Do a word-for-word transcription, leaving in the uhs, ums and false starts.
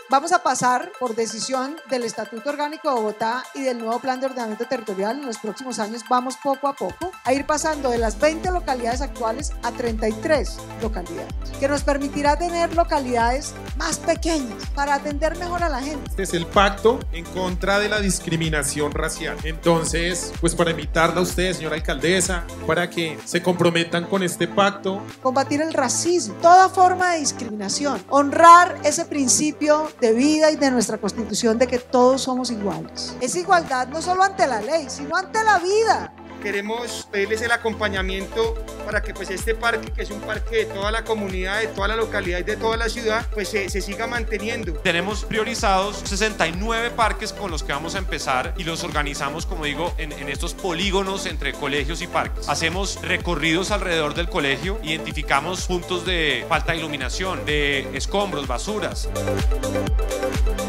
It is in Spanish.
Vamos a pasar por decisión del Estatuto Orgánico de Bogotá y del nuevo Plan de Ordenamiento Territorial en los próximos años. Vamos poco a poco a ir pasando de las veinte localidades actuales a treinta y tres localidades, que nos permitirá tener localidades más pequeñas para atender mejor a la gente. Este es el pacto en contra de la discriminación racial. Entonces, pues para invitarla a usted, señora alcaldesa, para que se comprometan con este pacto. Combatir el racismo, toda forma de discriminación, honrar ese principio de vida y de nuestra Constitución de que todos somos iguales. Es igualdad no solo ante la ley, sino ante la vida. Queremos pedirles el acompañamiento para que pues este parque, que es un parque de toda la comunidad, de toda la localidad y de toda la ciudad, pues se, se siga manteniendo. Tenemos priorizados sesenta y nueve parques con los que vamos a empezar y los organizamos, como digo, en, en estos polígonos entre colegios y parques. Hacemos recorridos alrededor del colegio, identificamos puntos de falta de iluminación, de escombros, basuras.